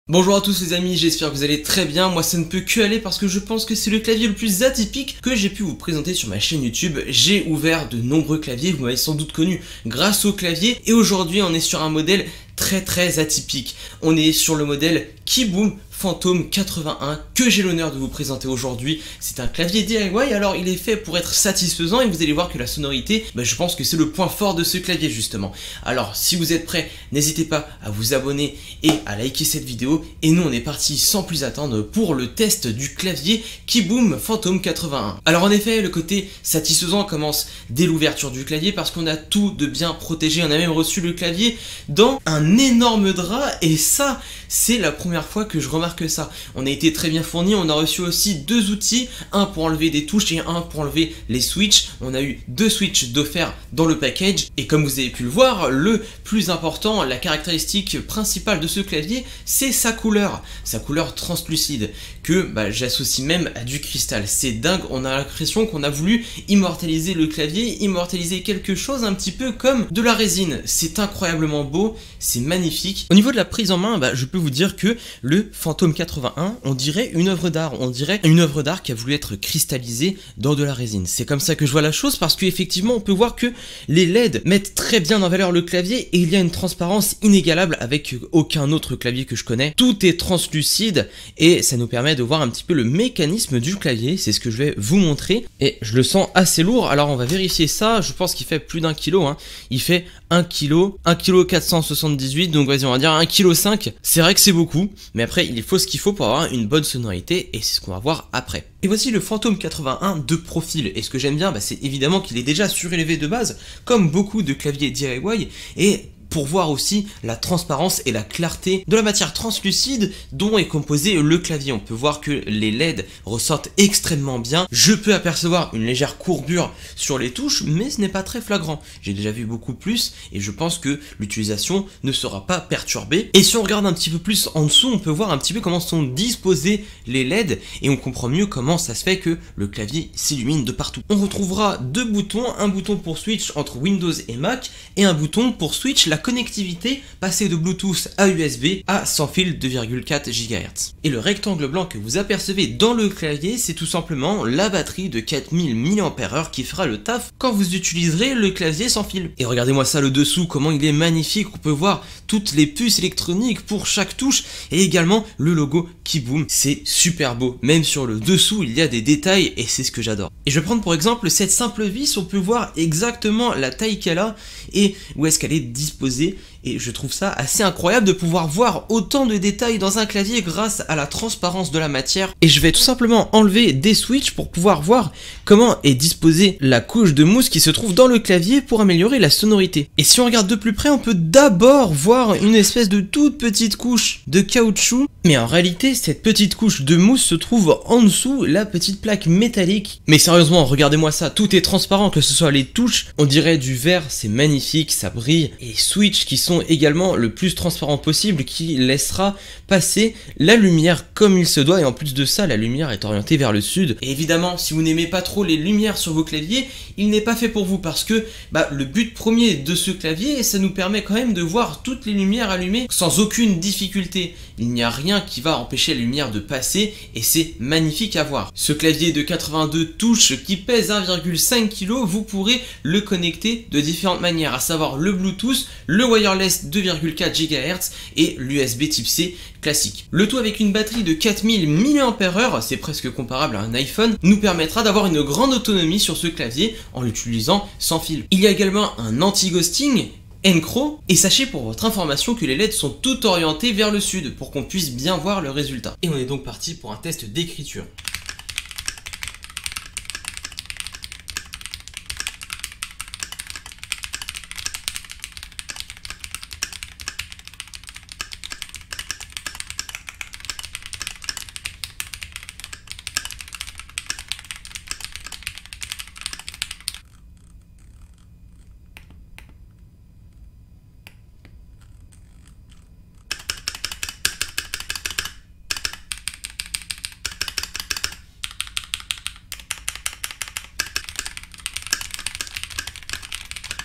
Bonjour à tous les amis, j'espère que vous allez très bien. Moi ça ne peut que aller parce que je pense que c'est le clavier le plus atypique que j'ai pu vous présenter sur ma chaîne YouTube. J'ai ouvert de nombreux claviers, vous m'avez sans doute connu grâce au clavier, et aujourd'hui on est sur un modèle très atypique. On est sur le modèle KeyBoom Phantom 81 que j'ai l'honneur de vous présenter aujourd'hui. C'est un clavier DIY, alors il est fait pour être satisfaisant et vous allez voir que la sonorité, je pense que c'est le point fort de ce clavier justement. Alors si vous êtes prêts, n'hésitez pas à vous abonner et à liker cette vidéo. Et nous on est parti sans plus attendre pour le test du clavier KeyBoom Phantom 81. Alors en effet, le côté satisfaisant commence dès l'ouverture du clavier parce qu'on a tout de bien protégé. On a même reçu le clavier dans un énorme drap et ça, c'est la première fois que je remarque ça. On a été très bien fourni, on a reçu aussi deux outils, un pour enlever des touches et un pour enlever les switches. On a eu deux switches d'offert dans le package et comme vous avez pu le voir, le plus important, la caractéristique principale de ce clavier, c'est sa couleur translucide que j'associe même à du cristal. C'est dingue, on a l'impression qu'on a voulu immortaliser le clavier, immortaliser quelque chose un petit peu comme de la résine. C'est incroyablement beau, c'est magnifique. Au niveau de la prise en main, je peux vous dire que le Phantom 81, on dirait une œuvre d'art, qui a voulu être cristallisée dans de la résine. C'est comme ça que je vois la chose parce qu'effectivement on peut voir que les LED mettent très bien en valeur le clavier et il y a une transparence inégalable avec aucun autre clavier que je connais. Tout est translucide et ça nous permet de voir un petit peu le mécanisme du clavier, c'est ce que je vais vous montrer et je le sens assez lourd. Alors on va vérifier ça, je pense qu'il fait plus d'un kilo, il fait 1 kg, 478, donc vas-y on va dire 1,5 kg. C'est vrai que c'est beaucoup, mais après il faut ce qu'il faut pour avoir une bonne sonorité et c'est ce qu'on va voir après. Et voici le Phantom 81 de profil, et ce que j'aime bien, c'est évidemment qu'il est déjà surélevé de base, comme beaucoup de claviers DIY, et pour voir aussi la transparence et la clarté de la matière translucide dont est composé le clavier. On peut voir que les LED ressortent extrêmement bien. Je peux apercevoir une légère courbure sur les touches, mais ce n'est pas très flagrant. J'ai déjà vu beaucoup plus et je pense que l'utilisation ne sera pas perturbée. Et si on regarde un petit peu plus en dessous, on peut voir un petit peu comment sont disposés les LED et on comprend mieux comment ça se fait que le clavier s'illumine de partout. On retrouvera deux boutons, un bouton pour switch entre Windows et Mac et un bouton pour switch la connectivité, passer de Bluetooth à USB à sans fil 2,4 GHz. Et le rectangle blanc que vous apercevez dans le clavier, c'est tout simplement la batterie de 4000 mAh qui fera le taf quand vous utiliserez le clavier sans fil. Et regardez-moi ça le dessous, comment il est magnifique, on peut voir toutes les puces électroniques pour chaque touche et également le logo KeyBoom, c'est super beau. Même sur le dessous, il y a des détails et c'est ce que j'adore. Et je vais prendre pour exemple cette simple vis, on peut voir exactement la taille qu'elle a et où est-ce qu'elle est disposée. Et je trouve ça assez incroyable de pouvoir voir autant de détails dans un clavier grâce à la transparence de la matière. Et je vais tout simplement enlever des switches pour pouvoir voir comment est disposée la couche de mousse qui se trouve dans le clavier pour améliorer la sonorité. Et si on regarde de plus près, on peut d'abord voir une espèce de toute petite couche de caoutchouc. Mais en réalité, cette petite couche de mousse se trouve en dessous la petite plaque métallique. Mais sérieusement, regardez-moi ça, tout est transparent, que ce soit les touches, on dirait du verre, c'est magnifique, ça brille. Et les switches qui sont également le plus transparent possible, qui laissera passer la lumière comme il se doit, et en plus de ça la lumière est orientée vers le sud. Et évidemment si vous n'aimez pas trop les lumières sur vos claviers, il n'est pas fait pour vous parce que le but premier de ce clavier, ça nous permet quand même de voir toutes les lumières allumées sans aucune difficulté. Il n'y a rien qui va empêcher la lumière de passer et c'est magnifique à voir. Ce clavier de 82 touches qui pèse 1,5 kg, vous pourrez le connecter de différentes manières, à savoir le Bluetooth, le wireless 2,4 GHz et l'USB type C classique. Le tout avec une batterie de 4000 mAh, c'est presque comparable à un iPhone, nous permettra d'avoir une grande autonomie sur ce clavier en l'utilisant sans fil. Il y a également un anti-ghosting Encro, et sachez pour votre information que les LED sont toutes orientées vers le sud pour qu'on puisse bien voir le résultat. Et on est donc parti pour un test d'écriture.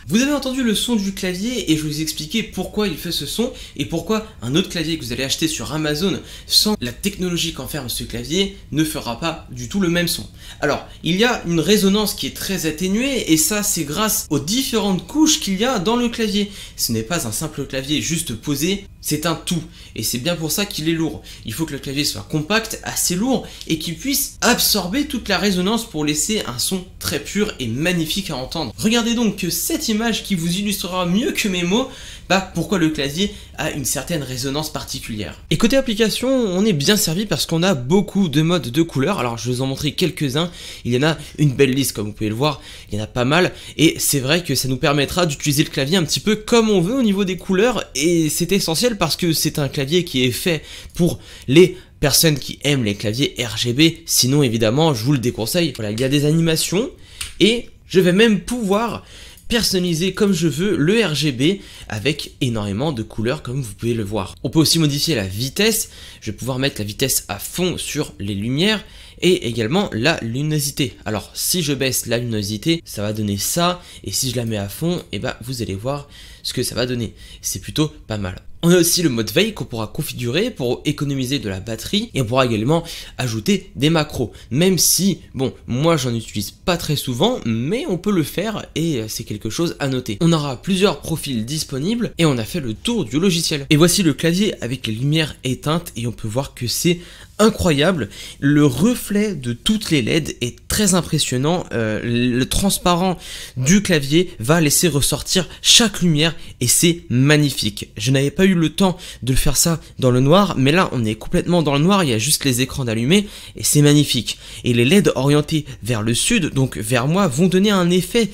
Vous avez entendu le son du clavier et je vais vous expliquer pourquoi il fait ce son et pourquoi un autre clavier que vous allez acheter sur Amazon sans la technologie qu'enferme ce clavier ne fera pas du tout le même son. Alors, il y a une résonance qui est très atténuée et ça c'est grâce aux différentes couches qu'il y a dans le clavier. Ce n'est pas un simple clavier juste posé, c'est un tout et c'est bien pour ça qu'il est lourd. Il faut que le clavier soit compact, assez lourd et qu'il puisse absorber toute la résonance pour laisser un son très pur et magnifique à entendre. Regardez donc que cette image qui vous illustrera mieux que mes mots pourquoi le clavier a une certaine résonance particulière. Et côté application, on est bien servi parce qu'on a beaucoup de modes de couleurs. Alors je vais vous en montrer quelques-uns. Il y en a une belle liste comme vous pouvez le voir, il y en a pas mal et c'est vrai que ça nous permettra d'utiliser le clavier un petit peu comme on veut au niveau des couleurs et c'est essentiel parce que c'est un clavier qui est fait pour les personnes qui aiment les claviers RGB, sinon évidemment je vous le déconseille. Voilà, il y a des animations et je vais même pouvoir personnaliser comme je veux le RGB avec énormément de couleurs comme vous pouvez le voir. On peut aussi modifier la vitesse, je vais pouvoir mettre la vitesse à fond sur les lumières et également la luminosité. Alors si je baisse la luminosité, ça va donner ça et si je la mets à fond, vous allez voir ce que ça va donner. C'est plutôt pas mal. On a aussi le mode veille qu'on pourra configurer pour économiser de la batterie et on pourra également ajouter des macros. Même si, bon, moi j'en utilise pas très souvent, mais on peut le faire et c'est quelque chose à noter. On aura plusieurs profils disponibles et on a fait le tour du logiciel. Et voici le clavier avec les lumières éteintes et on peut voir que c'est incroyable. Le reflet de toutes les LED est très impressionnant. Le transparent du clavier va laisser ressortir chaque lumière et c'est magnifique. Je n'avais pas eu le temps de faire ça dans le noir, mais là on est complètement dans le noir, il y a juste les écrans d'allumés et c'est magnifique. Et les LED orientés vers le sud, donc vers moi, vont donner un effet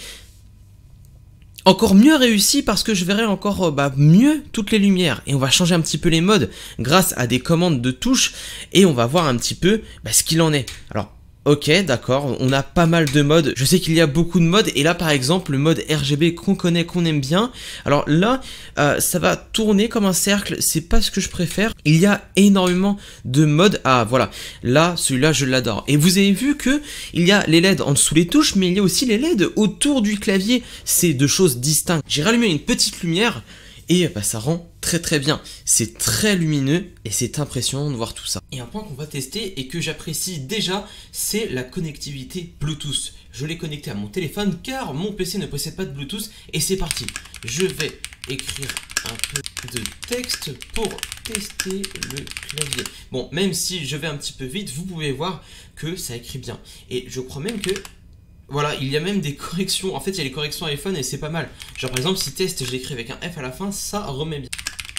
encore mieux réussi parce que je verrai encore mieux toutes les lumières et on va changer un petit peu les modes grâce à des commandes de touches et on va voir un petit peu ce qu'il en est. Alors ok, d'accord, on a pas mal de modes, je sais qu'il y a beaucoup de modes et là par exemple le mode RGB qu'on connaît, qu'on aime bien, alors là ça va tourner comme un cercle, c'est pas ce que je préfère, il y a énormément de modes, voilà, là celui-là je l'adore et vous avez vu que il y a les LED en dessous les touches mais il y a aussi les LED autour du clavier, c'est deux choses distinctes. J'ai rallumé une petite lumière et ça rend très bien, c'est très lumineux et c'est impressionnant de voir tout ça. Et un point qu'on va tester et que j'apprécie déjà, c'est la connectivité Bluetooth. Je l'ai connecté à mon téléphone car mon PC ne possède pas de Bluetooth et c'est parti. Je vais écrire un peu de texte pour tester le clavier. Bon, même si je vais un petit peu vite, vous pouvez voir que ça écrit bien. Et je crois même que voilà, il y a même des corrections. En fait, il y a les corrections iPhone et c'est pas mal. Genre, par exemple, si test, je l'écris avec un F à la fin, ça remet bien.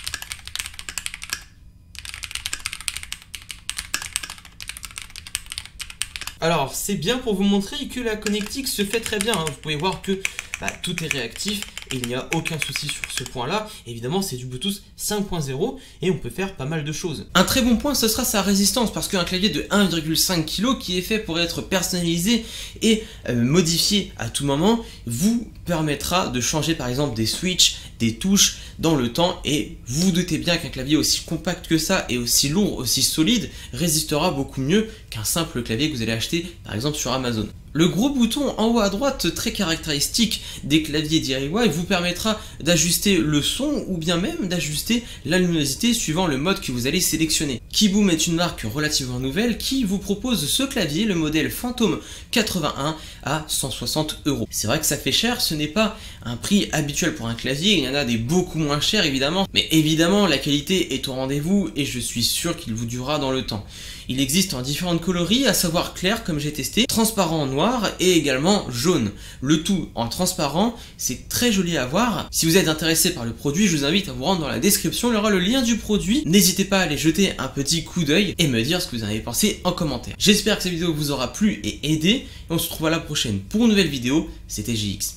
Alors, c'est bien pour vous montrer que la connectique se fait très bien. Vous pouvez voir que tout est réactif et il n'y a aucun souci sur ce point-là. Évidemment, c'est du Bluetooth 5.0 et on peut faire pas mal de choses. Un très bon point, ce sera sa résistance parce qu'un clavier de 1,5 kg qui est fait pour être personnalisé et modifié à tout moment vous permettra de changer par exemple des switches, des touches dans le temps et vous vous doutez bien qu'un clavier aussi compact que ça et aussi lourd, aussi solide résistera beaucoup mieux qu'un simple clavier que vous allez acheter par exemple sur Amazon. Le gros bouton en haut à droite, très caractéristique des claviers DIY, vous permettra d'ajuster le son ou bien même d'ajuster la luminosité suivant le mode que vous allez sélectionner. Keyboom est une marque relativement nouvelle qui vous propose ce clavier, le modèle Phantom 81 à 160 €. C'est vrai que ça fait cher, ce n'est pas un prix habituel pour un clavier, il y en a des beaucoup moins chers évidemment, mais évidemment la qualité est au rendez-vous et je suis sûr qu'il vous durera dans le temps. Il existe en différentes coloris, à savoir clair comme j'ai testé, transparent noir et également jaune. Le tout en transparent, c'est très joli à voir. Si vous êtes intéressé par le produit, je vous invite à vous rendre dans la description, il y aura le lien du produit. N'hésitez pas à aller jeter un petit coup d'œil et me dire ce que vous en avez pensé en commentaire. J'espère que cette vidéo vous aura plu et aidé et on se retrouve à la prochaine pour une nouvelle vidéo. C'était JX.